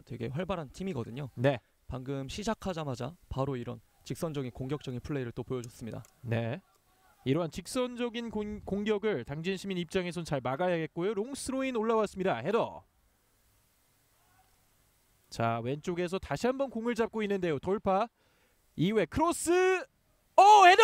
되게 활발한 팀이거든요. 네. 방금 시작하자마자 바로 이런 직선적인 공격적인 플레이를 또 보여줬습니다. 네. 이러한 직선적인 공격을 당진시민 입장에선 잘 막아야겠고요. 롱스로인 올라왔습니다. 헤더. 자, 왼쪽에서 다시 한번 공을 잡고 있는데요. 돌파 이후에 크로스. 헤더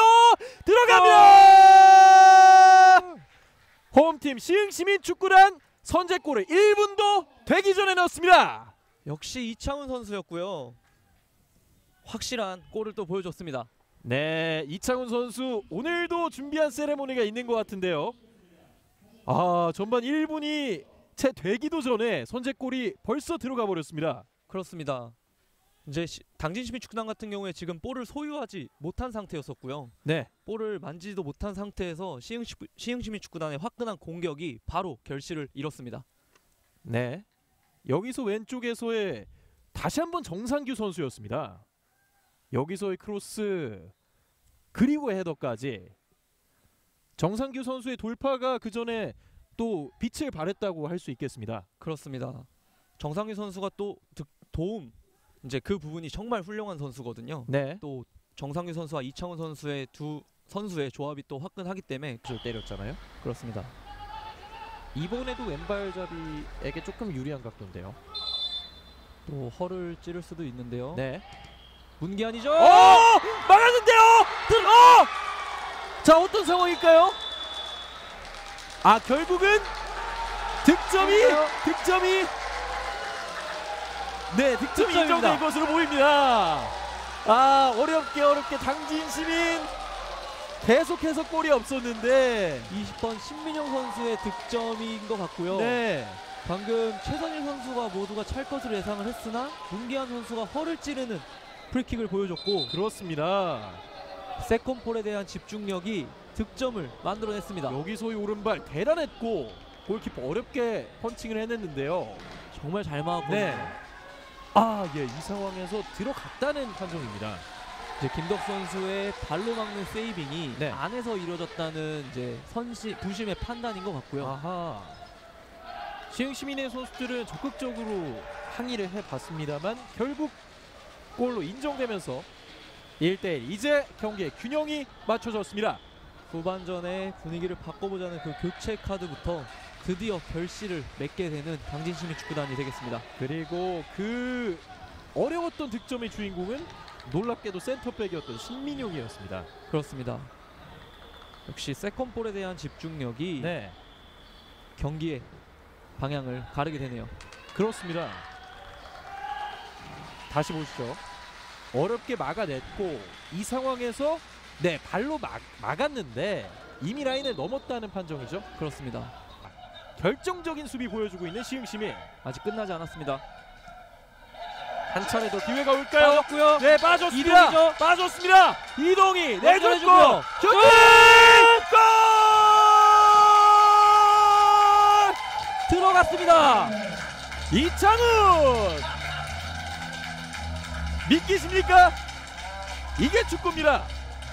들어갑니다. 홈팀 시흥시민 축구단 선제골을 1분도 되기 전에 넣었습니다. 역시 이창훈 선수였고요. 확실한 골을 또 보여줬습니다. 네, 이창훈 선수 오늘도 준비한 세레모니가 있는 것 같은데요. 전반 1분이 채 되기도 전에 선제골이 벌써 들어가 버렸습니다. 그렇습니다. 이제 당진시민 축구단 같은 경우에 지금 볼을 소유하지 못한 상태였었고요. 네, 볼을 만지지도 못한 상태에서 시흥시민 축구단의 화끈한 공격이 바로 결실을 이뤘습니다. 네. 여기서 왼쪽에서의 다시 한번 정상규 선수였습니다. 여기서의 크로스 그리고 헤더까지. 정상규 선수의 돌파가 그 전에 또 빛을 발했다고 할 수 있겠습니다. 그렇습니다. 정상규 선수가 또 도움, 이제 그 부분이 정말 훌륭한 선수거든요. 네. 또 정상규 선수와 이창훈 선수의 두 선수의 조합이 또 화끈하기 때문에 때렸잖아요. 그렇습니다. 이번에도 왼발잡이에게 조금 유리한 각도인데요. 또 허를 찌를 수도 있는데요. 네. 문기환이죠. 막았는데요. 자, 어떤 상황일까요? 결국은 득점이 인정된 것으로 보입니다. 어렵게 당진시민 계속해서 골이 없었는데 20번 신민영 선수의 득점인 것 같고요. 네. 방금 최선일 선수가 모두가 찰 것으로 예상을 했으나 문기환 선수가 허를 찌르는 프리킥을 보여줬고, 그렇습니다. 세컨볼에 대한 집중력이 득점을 만들어냈습니다. 여기서의 오른발 대단했고 골키퍼 어렵게 펀칭을 해냈는데요. 정말 잘 막았고, 네. 이 상황에서 들어갔다는 판정입니다. 이제 김덕 선수의 발로 막는 세이빙이 네. 안에서 이루어졌다는 이제 부심의 판단인 것 같고요. 시흥시민의 선수들은 적극적으로 항의를 해봤습니다만 결국 골로 인정되면서 1대1. 이제 경기의 균형이 맞춰졌습니다. 후반전에 분위기를 바꿔보자는 그 교체 카드부터 드디어 결실을 맺게 되는 당진시민 축구단이 되겠습니다. 그리고 그 어려웠던 득점의 주인공은 놀랍게도 센터백이었던 신민용이었습니다. 그렇습니다. 역시 세컨볼에 대한 집중력이 네, 경기의 방향을 가르게 되네요. 그렇습니다. 다시 보시죠. 어렵게 막아냈고 이 상황에서 발로 막았는데 이미 라인을 넘었다는 판정이죠. 그렇습니다. 결정적인 수비 보여주고 있는 시흥시민. 아직 끝나지 않았습니다. 한 차례 더 기회가 올까요? 빠졌고요. 네, 빠졌습니다. 이동이죠. 빠졌습니다. 이동이 내줬고 내주고요. 슛! 골! 들어갔습니다. 이창훈! 믿기십니까? 이게 축구입니다.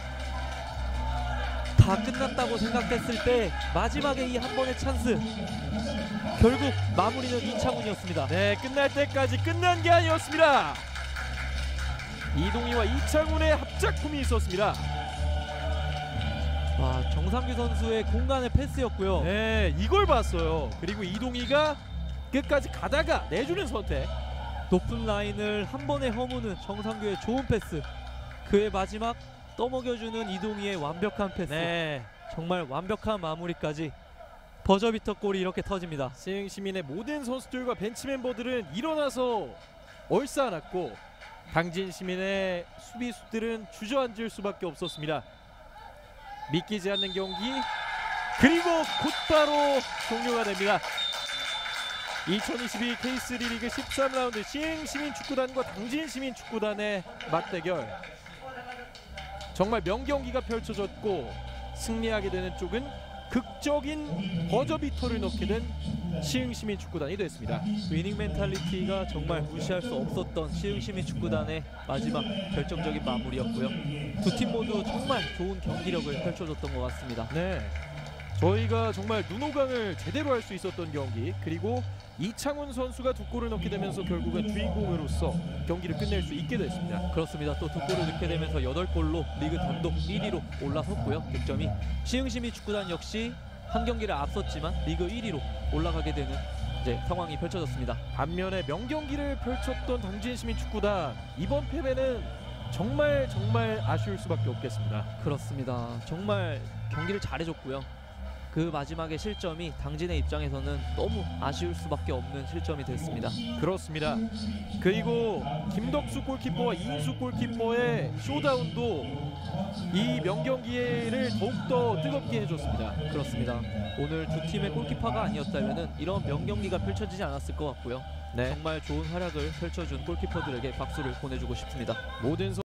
다 끝났다고 생각했을 때 마지막에 이 한 번의 찬스, 결국 마무리는 이창훈이었습니다. 네, 끝날 때까지 끝난 게 아니었습니다. 이동희와 이창훈의 합작품이 있었습니다. 정상규 선수의 공간의 패스였고요. 네, 이걸 봤어요. 그리고 이동희가 끝까지 가다가 내주는 선택. 높은 라인을 한 번에 허무는 정상규의 좋은 패스, 그의 마지막 떠먹여주는 이동희의 완벽한 패스. 네, 정말 완벽한 마무리까지 버저비터 골이 이렇게 터집니다. 시흥시민의 모든 선수들과 벤치 멤버들은 일어나서 얼싸안았고 당진시민의 수비수들은 주저앉을 수밖에 없었습니다. 믿기지 않는 경기, 그리고 곧바로 종료가 됩니다. 2022 K3 리그 13라운드 시흥시민 축구단과 당진시민 축구단의 맞대결. 정말 명경기가 펼쳐졌고 승리하게 되는 쪽은 극적인 버저비터를 넣게 된 시흥시민 축구단이 됐습니다. 위닝 멘탈리티가 정말 무시할 수 없었던 시흥시민 축구단의 마지막 결정적인 마무리였고요. 두 팀 모두 정말 좋은 경기력을 펼쳐줬던 것 같습니다. 네, 저희가 정말 눈호강을 제대로 할 수 있었던 경기, 그리고 이창훈 선수가 2골을 넣게 되면서 결국은 주인공으로서 경기를 끝낼 수 있게 됐습니다. 그렇습니다. 또 2골을 넣게 되면서 8골로 리그 단독 1위로 올라섰고요. 득점이 시흥시민 축구단 역시 한 경기를 앞섰지만 리그 1위로 올라가게 되는 이제 상황이 펼쳐졌습니다. 반면에 명경기를 펼쳤던 당진시민축구단, 이번 패배는 정말 아쉬울 수밖에 없겠습니다. 그렇습니다. 정말 경기를 잘해줬고요. 그 마지막에 실점이 당진의 입장에서는 너무 아쉬울 수밖에 없는 실점이 됐습니다. 그렇습니다. 그리고 김덕수 골키퍼와 이인수 골키퍼의 쇼다운도 이 명경기를 더욱더 뜨겁게 해줬습니다. 그렇습니다. 오늘 두 팀의 골키퍼가 아니었다면 이런 명경기가 펼쳐지지 않았을 것 같고요. 네. 정말 좋은 활약을 펼쳐준 골키퍼들에게 박수를 보내주고 싶습니다. 모든